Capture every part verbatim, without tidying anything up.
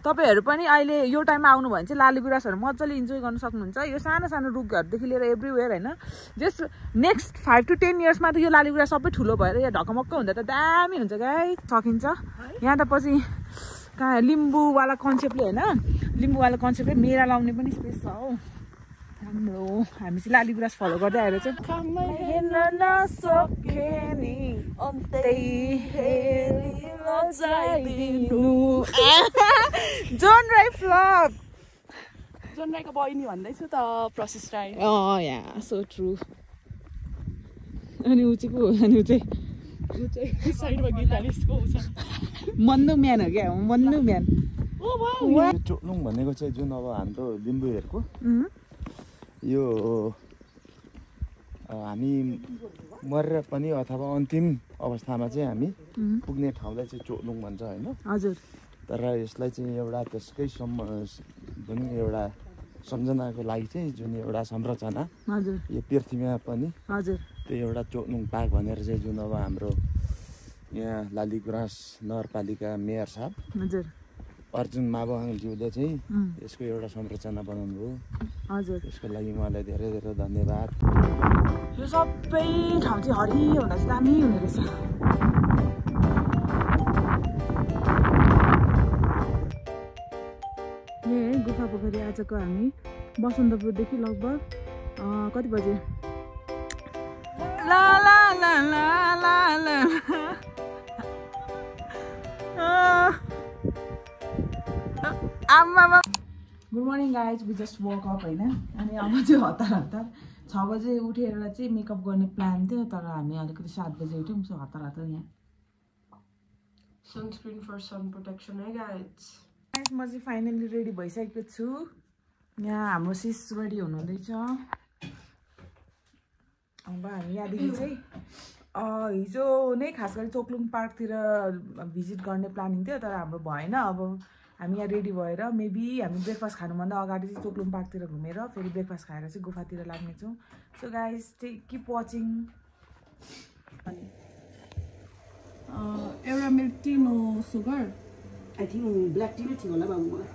तपाईहरु पनि अहिले यो टाइममा आउनु भयो भने चाहिँ लाली गुराँसहरु मज्जाले इन्जोय गर्न सक्नुहुन्छ यो सानो सानो रुखहरुदेखि लिएर एभ्रीवेयर हैन just next five to ten इयर्समा त यो लाली गुराँस सबै ठुलो भएर यहाँ ढकमक्क हुँदा त दामी हुन्छ गाइस सकिन्छ यहाँ त पछि कहाँ लिम्बुवाला कन्सेप्टले हैन लिम्बुवाला कन्सेप्टले मेरा लाउने पनि स्पेस छ हौ हाम्रो हामी चाहिँ लाली गुराँस फलो गर्दै आएर चाहिँ खामै हेर्न नसके नि अन्तै हेरि नजाइदिनु जोन राई फ्लप जोन राईको बहिनी भन्दैछु त प्रसेस राई अँ या सो ट्रु अनि ऊ चाहिँ को अनि ऊ चाहिँ ऊ चाहिँ साइडमा गिटारिस्टको छ मन्नु म्यान हो क्या मन्नु म्यान ओ वाउ चोक्लुङ भनेको चाहिँ जुन अब हाम्रो लिम्बुहरूको यो हामी मरेर पनि अथवा अन्तिम अवस्थामा चाहिँ हामी पुग्ने ठाउँलाई चाहिँ चोक्लुङ भन्छ हैन हजुर तर यसलाई चाहिँ एउटा त्यसकै सम जुन एउटा सम्झनाको लागि चाहिँ जुन एउटा संरचना हजुर यो पृथ्वीमा पनि हजुर त्यो एउटा चोक्लुङ पार्क भनेर चाहिँ जुन अब हाम्रो यहाँ लाली गुराँस नगरपालिका मेयर साहब हजुर अर्जुन माबुङज्यूले चाहिँ यसको एउटा संरचना बनाउनु भयो हजुर त्यसको लागि उहाँलाई धेरै धेरै धन्यवाद यो सबै ठाउँ चाहिँ हरियो हुँदा चाहिँ दामी हुने रहेछ यही गुफा पोखरी आजको हामी बसन्तपुरदेखि लगभग कति बजे ला ला ला ला ला ला आम्मामा good morning guys we just woke up होइन अनि अब चाहिँ हतार हतार छ बजे उठेर चाहिँ मेकअप गर्ने प्लान थियो तर हामी अलिकति सात बजे उठ्यौँ सो हतार हतार यहाँ सनस्क्रिन फर सन प्रोटेक्सन है गाइज म चाहिँ फाइनली रेडी भइसकेको छु यहाँ हाम्रो सिस रेडी हुनुहुँदैछ अब हामी यहाँदेखि चाहिँ हिजो नै खास गरी चोक्लुङ पार्कतिर भिजिट गर्ने प्लानिङ थियो तर हाम्रो भएन अब हामी यहाँ रेडी भएर मेबी हामी ब्रेकफास्ट खानुभन्दा अगाडि चाहिँ चोक्लुङ पार्कतिर घुमेर फेरि ब्रेकफास्ट खाएर चाहिँ गुफातिर लाग्नेछौँ so guys take keep watching अनि एउटा milk tea no sugar I think black tea नै थियो होला बाबु मलाई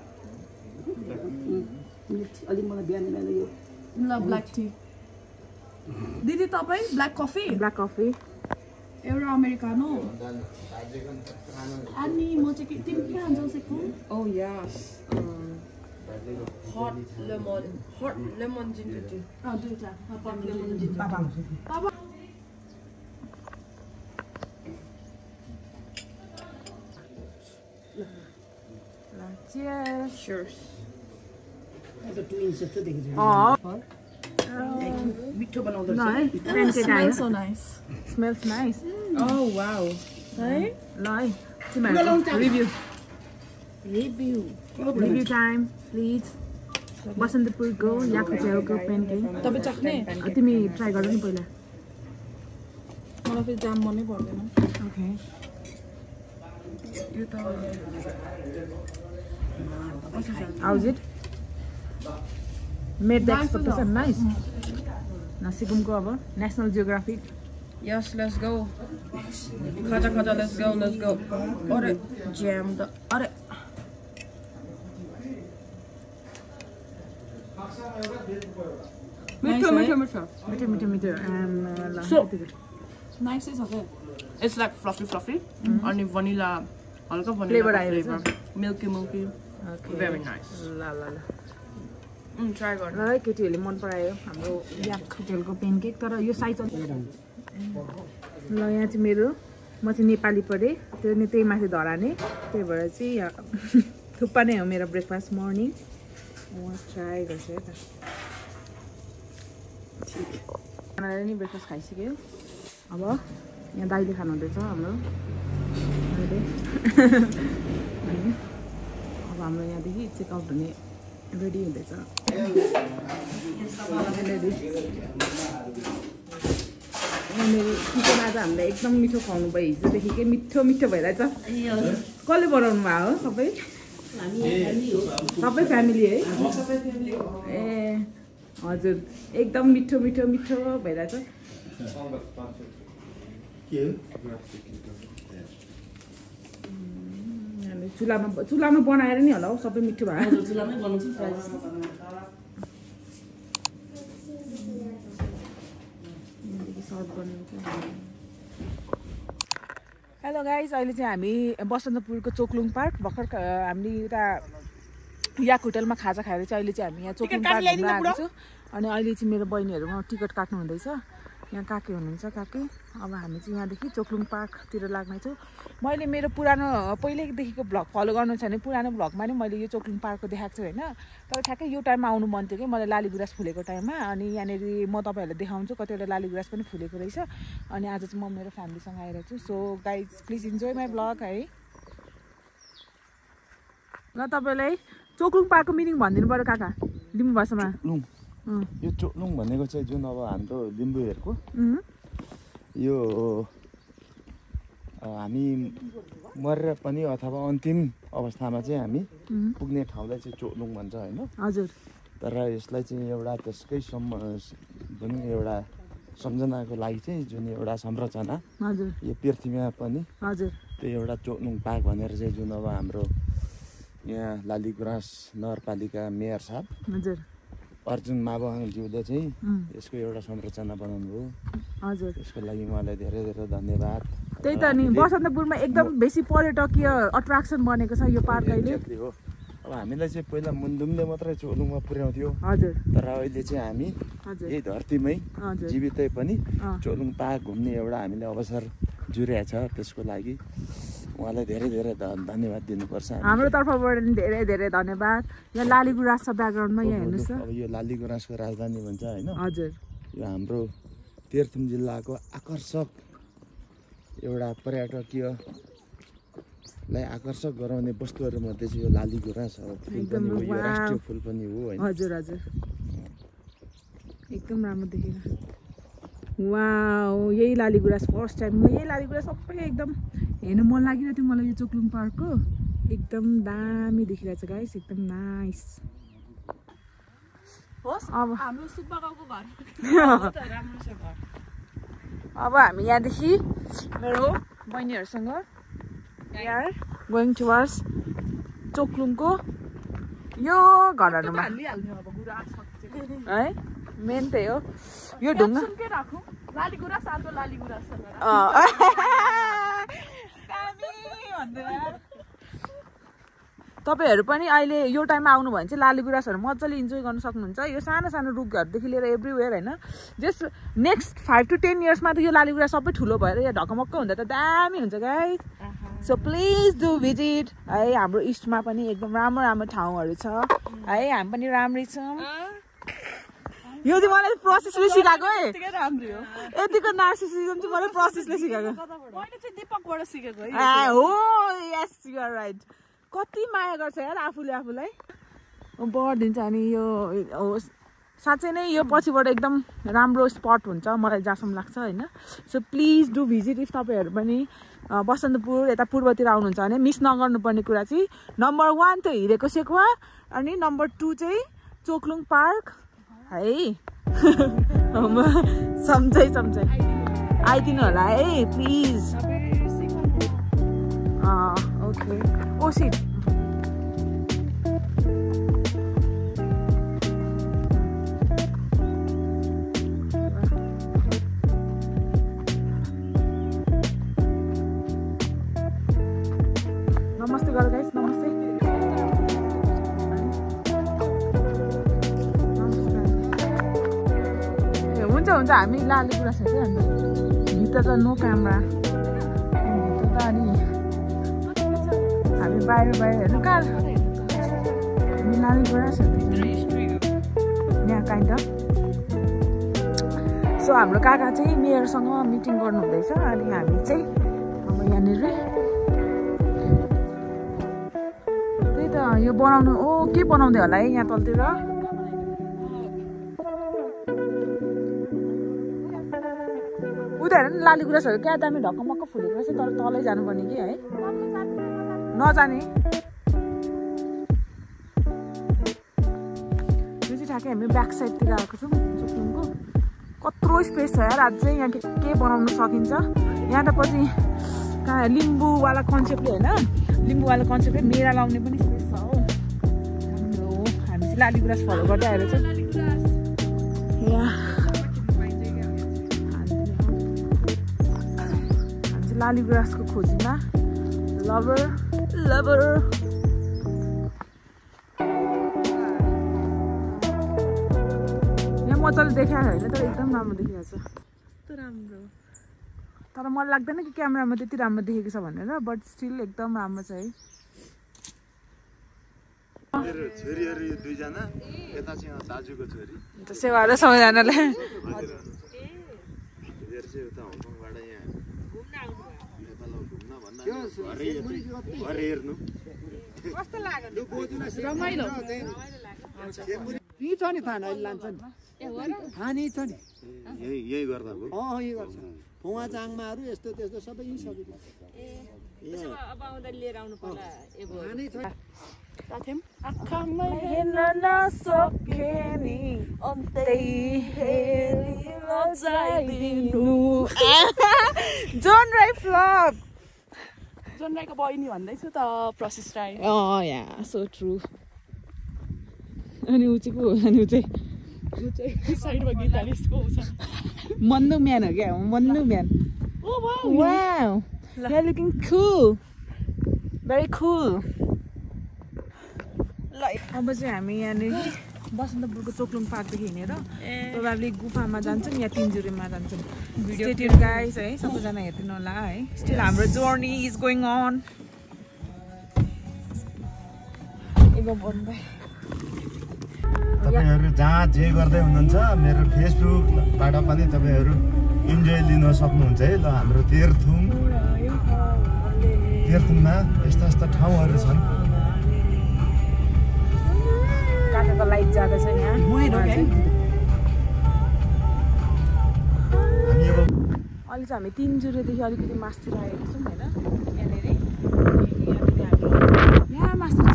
मिल्क टी अलिक मलाई बिहान बिहान यो ल ब्ल्याक टी दिदी तपाईँ ब्ल्याक कफी ब्ल्याक कफी एउटा अमेरिकानो अनि म चाहिँ के तिमी के खान्छौ सेक्नु oh yes hot lemon hot lemon ginger tea uh दुईटा हट लेमन जिन्जर पापा पापा Cheers. Cheers. आज टु इन्च जस्तो देखिन्छ मिठो बनाउँदो रहेछ Smells so nice. Smells nice. Oh wow. है ल है तिमीहरु review review review time please बसन्तपुरको याकु च्याउको पेनकेक तपाईँ चाख्ने तिमी ट्राई गर नि पहिला मलाई फेरि जाम मनै पर्दैन ओके यो त How's it? Made the expectation nice. Nasigumko aba National Geographic. Yes, let's go. Khaja khaja, let's go, let's go. Are jam the are. Mitho, mitho, mitho. Mitho, mitho, mitho. And So nice is okay. It's like fluffy, fluffy. And vanilla, alka vanilla Flavor flavor. Milky, milky. Okay. Very nice. La la la. Mm, try it. ल है केटीहरूले मन परायो हाम्रो याक होटेलको pancake तर यो size ल यहाँ चाहिँ मेरो म चाहिँ नेपाली पढेँ त्यो नि त्यही माथि धराने त्यही भएर चाहिँ थुक्पा नै हो मेरो ब्रेकफास्ट मर्निङ म ट्राई गर्छु है त ठिक खानाले नि ब्रेकफास्ट खाइसक्यो अब यहाँ दाइले खानुहुँदैछ हाम्रो अहिले अब हाम्रो यहाँदेखि चेकआउट हुने रेडी हुँदैछ मेरो किचन आज हामीलाई एकदम मिठो खुवाउनु भयो हिजोदेखिकै मिठो मिठो भइरहेछ कसले बनाउनु भयो हो सबै सबै फ्यामिली है ए हजुर एकदम मिठो मिठो मिठो भइरहेछ यहाँले चुलामा चुलामा बनाएर नि होला हौ सबै मिठो भयो चुलामै बनाउँछु प्रायः जस्तो हेलो गाइज अहिले चाहिँ हामी बसन्तपुरको चोकलुङ पार्क भर्खर हामीले उता याक होटलमा खाजा खाएर चाहिँ अहिले चाहिँ हामी यहाँ चोकलुङ पार्क घुम्न आएको छु अनि अहिले चाहिँ मेरो बहिनीहरू टिकट काट्नु हुँदैछ यहाँ काके हुनुहुन्छ काके अब हामी चाहिँ यहाँदेखि चोकलुङ पार्कतिर लाग्नेछौँ मैले मेरो पुरानो पहिल्यैदेखिको भ्लग फलो गर्नु छ भने पुरानो भ्लगमा नि मैले यो चोकलुङ पार्कको देखाएको छु होइन तर ठ्याक्कै यो टाइममा आउनु मन थियो कि मलाई लाली गुराँस फुलेको टाइममा अनि यहाँनिर म तपाईँहरूलाई देखाउँछु कतिवटा लाली गुराँस पनि फुलेको रहेछ अनि आज चाहिँ म मेरो फ्यामिलीसँग आइरहेको छु so guys please enjoy my vlog है ल तपाईँलाई चोकलुङ पार्कको मिनिङ भनिदिनु पऱ्यो काका लिम्बू भाषामा यो चोकलुङ भनेको चाहिँ जुन अब हाम्रो लिम्बूहरूको यो हामी मरेर पनि अथवा अन्तिम अवस्थामा चाहिँ हामी पुग्ने ठाउँलाई चाहिँ चोकलुङ भन्छ होइन हजुर तर यसलाई चाहिँ एउटा त्यसकै सम् जुन एउटा सम्झनाको लागि चाहिँ जुन एउटा संरचना हजुर यो पृथ्वीमा पनि हजुर त्यो एउटा चोकलुङ पार्क भनेर चाहिँ जुन अब हाम्रो यहाँ लाली गुराँस नगरपालिका मेयर साहब हजुर अर्जुन माबुङज्यूले चाहिँ यसको एउटा संरचना बनाउनु हो हजुर त्यसको लागि मलाई धेरै धेरै धन्यवाद त्यही त नि बसन्तपुरमा एकदम बेसी पर्यटकीय अट्र्याक्सन बनेको छ यो पार्क अहिले हो अब हामीलाई चाहिँ पहिला मुन्दुमले मात्रै चोकलुङमा पुर्याउँथ्यो हजुर तर अहिले चाहिँ हामी यही धरतीमै जीवितै पनि चोकलुङ पार्क घुम्ने एउटा हामीले अवसर जुरेको छ त्यसको लागि उहाँलाई धेरै धेरै धन्यवाद दिनुपर्छ हाम्रो तर्फबाट पनि धेरै धेरै धन्यवाद यहाँ लाली गुराँस छ ब्याकग्राउन्डमा यहाँ हेर्नुहोस् अब यो लाली गुराँसको राजधानी भन्छ होइन हजुर यो हाम्रो तेह्रथुम जिल्लाको आकर्षक एउटा पर्यटकीयलाई आकर्षक गराउने वस्तुहरूमध्ये चाहिँ यो लाली गुराँस हो फुल पनि हो यो राष्ट्रिय फुल पनि हो होइन हजुर हजुर एकदम राम्रो देखेको वाउ यही लाली गुराँस फर्स्ट टाइम म यही लाली गुराँस सबै एकदम हेर्नु मन लागिरहेको थियो मलाई यो चोकलुङ पार्कको एकदम दामी देखिरहेछ गाइस एकदम नाइस अब हाम्रो सुब्बागाउँको घर राम्रो छ घर अब हामी यहाँदेखि मेरो बहिनीहरूसँग यार गोइङ टुवर्ड्स चोकलुङको यो घरहरूमा है मेन त्यही हो यो ढुङ्गा लाली गुराँस अर्को लाली गुराँस तपाईँहरू पनि अहिले यो टाइममा आउनु भयो भने चाहिँ लाली गुराँसहरू मजाले इन्जोय गर्न सक्नुहुन्छ यो सानो सानो रुखहरूदेखि लिएर एभ्रिवेयर होइन just next five to ten इयर्समा त यो लाली गुराँस सबै ठुलो भएर यहाँ ढकमक्क हुँदा त दामी हुन्छ guys so please do visit है हाम्रो इस्टमा पनि एकदम राम्रो राम्रो ठाउँहरू छ है हामी पनि राम्रै छौँ यो चाहिँ मलाई प्रोसेसले सिकाएको है यतिको नार्सिसिजम चाहिँ मलाई प्रोसेसले सिकाएको दिपकबाट सिकेको हो यस यु आर राइट कति माया गर्छ यार आफूले आफूलाई बढिदिन्छ अनि यो साँच्चै नै यो पछिबाट एकदम राम्रो स्पट हुन्छ मलाई जहाँसम्म लाग्छ होइन so please do visit if तपाईँहरू पनि बसन्तपुर यता पूर्वतिर आउनुहुन्छ भने मिस नगर्नुपर्ने कुरा चाहिँ नम्बर वान त हिरेको सेकुवा अनि नम्बर टू चाहिँ चोकलुङ पार्क है सम्झै सम्झै आइदिनु होला है प्लिज ओके ओ सिट नमस्ते गर गाइस नमस्ते हुन्छ हुन्छ हामी लाली गुराँस हेर्दै अन्त भित्र त नो क्यामेरा भित्र त अनि हामी बाहिर बाहिर हेर्नु कहाँ हामी लाली गुराँस हेर्दै यहाँ काइन्ड अफ सो हाम्रो काका चाहिँ मेयरसँग मिटिङ गर्नु हुँदैछ अनि हामी चाहिँ अब यहाँनिर त्यही त यो बनाउनु ओ के बनाउँदै होला है यहाँ तलतिर उनीहरू नि लाली गुराँसहरू क्या दामी ढकमक्क फुलेको रहेछ तर तलै जानुपर्ने कि है नजाने यो चाहिँ ठ्याक्कै हामी ब्याक साइडतिर आएको छौँ चोकलुङको कत्रो स्पेस छ यार आज चाहिँ यहाँ के के बनाउन सकिन्छ यहाँ त पछि कहाँ लिम्बूवाला कन्सेप्टले होइन लिम्बूवाला कन्सेप्टै मेरा लाउने पनि स्पेस छ हो राम्रो हामी चाहिँ लालीगुराँस फलो गर्दै आएर चाहिँ यहाँ हामी चाहिँ लालीगुराँसको खोजीमा लभर लभर यहाँ मजाले देखाएको होइन तर एकदम राम्रो देखिरहेको छ कस्तो राम्रो तर मलाई लाग्दैन कि क्यामेरामा त्यति राम्रो देखेको छ भनेर बट स्टिल एकदम राम्रो छ है मेरो छोरीहरु यो दुईजना यता चाहिँ दाजुको छोरी सेवा र सबैजनालाई हजुर चाहिँ उता हङकङबाट यहाँ घुम्न आउनु नेपालमा घुम्न भन्दा घरै घरै हेर्नु कस्तो लाग्यो रमाइलो यही छ नि थाहा अहिले लान्छ नि थाहा नै छ नि यही यही गर्दा हो अँ यही गर्छ फुवा चाङमाहरू यस्तो त्यस्तो सबै यही सबै अब आउँदा लिएर आउनु पर्ला थाहा नै छ आँखामा हेर्न नसके नि अन्तै हेरी नजाइदिनु जोन राई फ्लप जोन राईको बहिनी भन्दैछु त प्रशिष राई अँ या सो ट्रु अनि ऊ चाहिँ को हो अनि ऊ चाहिँ साइडमा गिटारिस्टको छ मन्नु म्यान हो क्या Mannu man wow you are looking cool very cool ल अब चाहिँ हामी यहाँनिर बसन्तपुरको चोक्लुङ पार्कदेखि हिँडेर प्रोबाब्ली गुफामा जान्छौँ या तिनजुरेमा जान्छौँ भिडियो गाइस है सबैजना हेरिदिनु होला है स्टिल हाम्रो जर्नी इज गोइङ अन तपाईहरु जहाँ जे गर्दै हुनुहुन्छ मेरो फेसबुकबाट पनि तपाईहरु इन्जोय लिन सक्नुहुन्छ है ल हाम्रो तेह्रथुम तेह्रथुममा यस्ता यस्ता ठाउँहरू छन् काकाको लाइट जाँदैछ यहाँ हामी अब अहिले चाहिँ हामी तिनजुरेदेखि अलिकति मास्तिर आएको छौँ होइन यहाँनिर यहाँनिर हामी यहाँ मास्तिर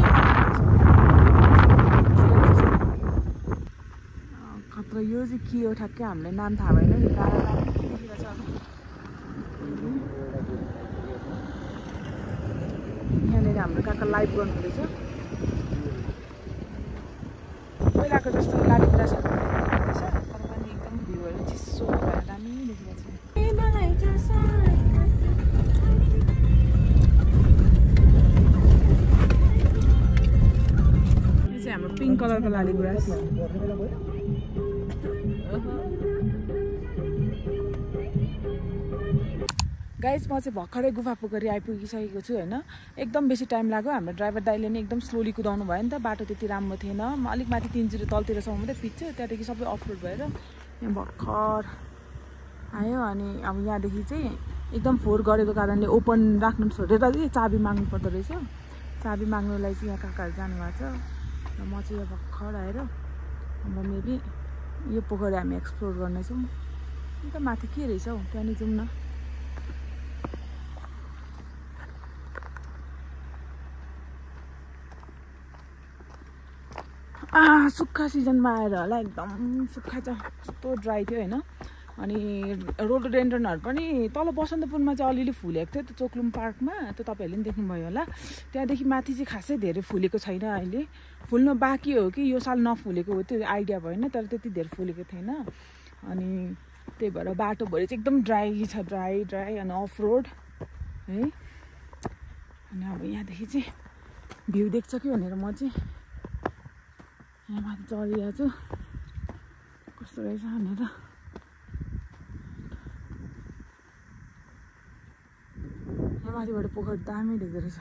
खतरा यो चाहिँ के हो ठ्याक्कै हामीलाई नाम थाहा भएन नि टाढा टाढा के देखिरहेछ यहाँनिर हाम्रो काका लाइभ गर्नुहुँदैछ पहिलाको जस्तो लालीगुराँसहरू देखिरहेछ तर पनि एकदम भ्यूहरू चिसो भएर दामी देखिरहेछ यो चाहिँ हाम्रो पिङ्क कलरको लालीगुराँस गाइस म चाहिँ भर्खरै गुफा पोखरी आइपुगिसकेको छु होइन एकदम बेसी टाइम लाग्यो हाम्रो ड्राइभर दाइले नि एकदम स्लोली कुदाउनु भयो नि त बाटो त्यति राम्रो थिएन म अलिक माथि तिनजुरे तलतिरसम्म मात्रै पिच्छु त्यहाँदेखि सबै अफरोड भएर यहाँ भर्खर आयो अनि अब यहाँदेखि चाहिँ एकदम फोहोर गरेको कारणले ओपन राख्नु छोडेर चाहिँ चाबी माग्नु पर्दो रहेछ चाबी माग्नुलाई चाहिँ यहाँ काकाहरू जानुभएको छ र म चाहिँ यहाँ भर्खर आएर अब मेबी यो पोखरी हामी एक्सप्लोर गर्नेछौँ अन्त माथि के रहेछ हौ त्यहाँनिर जाउँ न सुक्खा सिजनमा आएर होला एकदम सुक्खा छ कस्तो ड्राई थियो होइन अनि रोडोडेन्ड्रनहरू पनि तल बसन्तपुरमा चाहिँ अलिअलि फुलेको थियो त्यो चोक्लुङ पार्कमा त्यो तपाईँहरूले पनि देख्नुभयो होला त्यहाँदेखि माथि चाहिँ खासै धेरै फुलेको छैन अहिले फुल्नु बाँकी हो कि यो साल नफुलेको हो त्यो आइडिया भएन तर त्यति धेरै फुलेको थिएन अनि त्यही भएर बाटोभरि चाहिँ एकदम ड्राई छ ड्राई ड्राई अनि अफ रोड है अनि अब यहाँदेखि चाहिँ भ्यू देख्छ कि भनेर म चाहिँ यहाँ माथि चढिरहेको छु कस्तो रहेछ भनेर यहाँ माथिबाट पोखरी दामी देख्दो रहेछ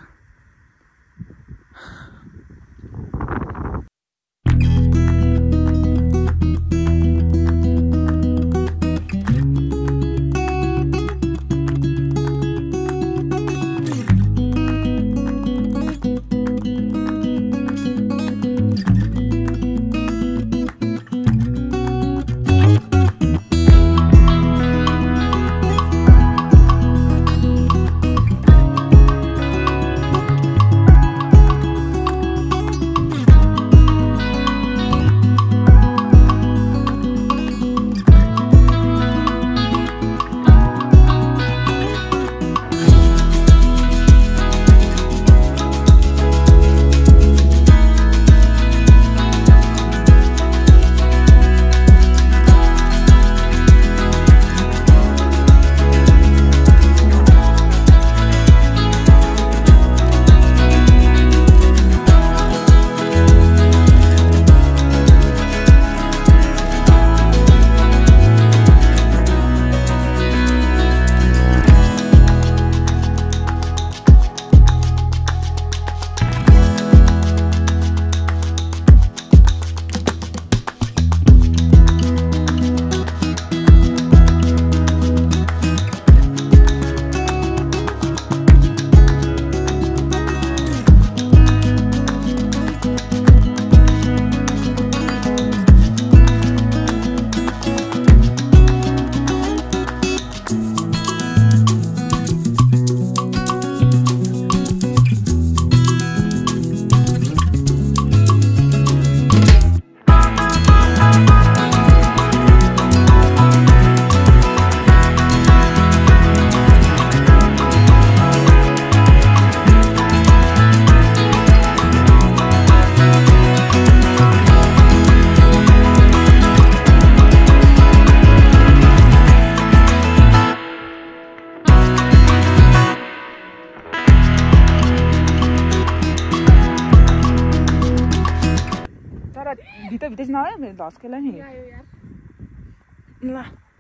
भित्र भित्र नआयो मेरो धस्केलाई नि ल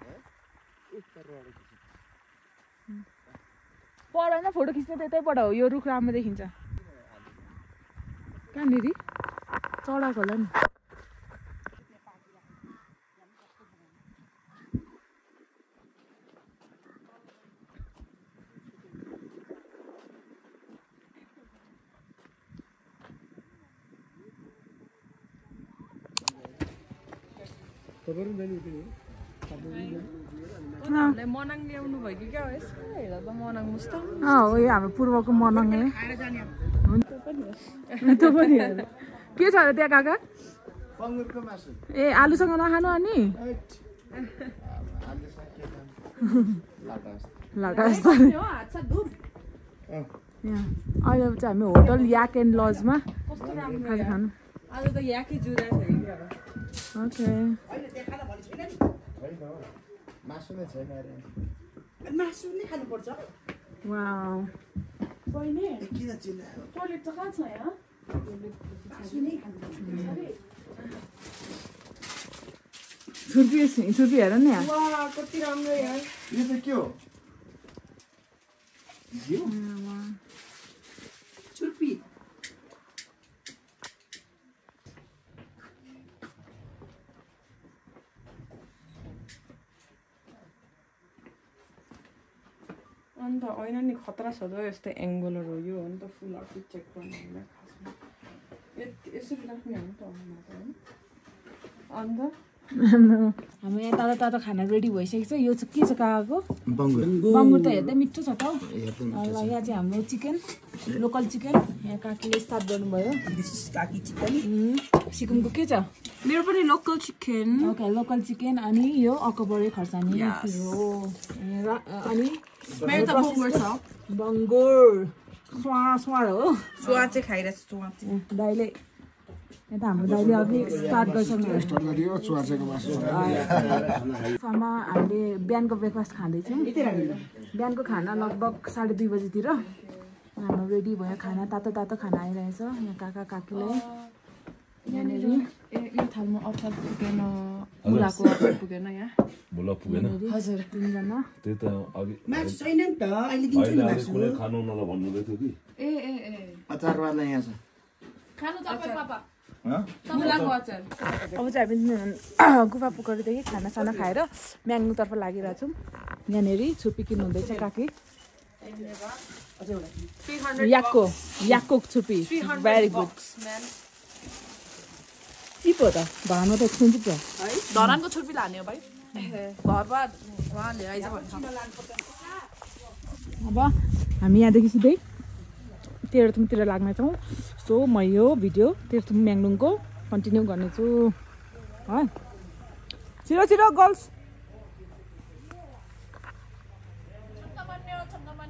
पढाउन फोटो खिच्ने त्यतैबाट हो यो रुख राम्रो देखिन्छ कहाँनिर चढाएको होला नि मनाङ ल्याउनु भयो कि क्या हो यसो हेर त मनाङ मुस्ता अँ हो यो हाम्रो पूर्वको मनाङ हुन्छ त्यो पनि के छ अरे त्यहाँ काका ए आलुसँग नखानु अनि लाटा जस्तो यहाँ अहिले चाहिँ हामी होटल याक एन्ड लजमा खाजा खानु आज त याकै जुरा छ ओके मासु नै छैन मासु नै खानुपर्छ वाउ बहिनी किन चिल्लायो टोइलेट त कहाँ छ यहाँ मासु नै खानुपर्छ छुर्पी छुर्पी हेर नि यहाँ वाह कति राम्रो यार यो त के हो छुर्पी अन्त होइन नि खतरा छ त यस्तो एङ्गलहरू यो हो नि त फुलहरू चेक गर्नु खासमा यसरी राख्ने हो नि त होइन अन्त हाम्रो यहाँ तातो तातो खाना रेडी भइसकेको छ यो चाहिँ के छ काकाको बङ्गुर बङ्गुर त हेर्दै मिठो छ त ल यहाँ चाहिँ हाम्रो चिकन लोकल चिकन यहाँ काकीले स्टार्ट गर्नुभयो काकी चिकन सिक्किमको के छ मेरो पनि local chicken okay local chicken अनि यो अकबरे खोर्सानी हो अनि मेरो त बङ्गुर छ बङ्गुर स्वा स्वा हो स्वाद चाहिँ खाइरहेको छु स्वाद चाहिँ दाइले यता हाम्रो दाइले अघि स्टार्ट गरिसक्नु सामा हामीले बिहानको ब्रेकफास्ट खाँदैछौँ बिहानको खाना लगभग साढे दुई बजीतिर हाम्रो रेडी भयो खाना तातो तातो खाना आइरहेछ यहाँ काका काकीलाई यहाँनिर यो थालमा अचार पुगेन मुलाको अचार पुगेन यहाँ मुला पुगेन हजुर तिनजना त्यही त अघि मासु छैन नि त अहिले दिन्छु नि मासु कुनै खानु नला भन्नुहुँदै थियो कि ए ए ए अचारवाला यहाँ छ खानु तपाईँ पापा मुलाको अचार अब चाहिँ हामी गुफा पुखरीदेखि खानासाना खाएर म्याङ्गुतर्फ लागिरहेको छौँ यहाँनिर छुर्पी किन्नु हुँदैछ काकी याकको याकको छुर्पी भेरी गुड चिप हो त धरानमा त एक्सपेन्सिभ छ धरानको छुर्पी लाने हो भाइ घरमा उहाँ लिएर आइज अब हामी यहाँदेखि सिधै तेह्रथुमतिर लाग्नेछौँ सो म यो भिडियो तेह्रथुम म्याङ्लुङको कन्टिन्यू गर्नेछु है छिटो छिटो गर्ल्स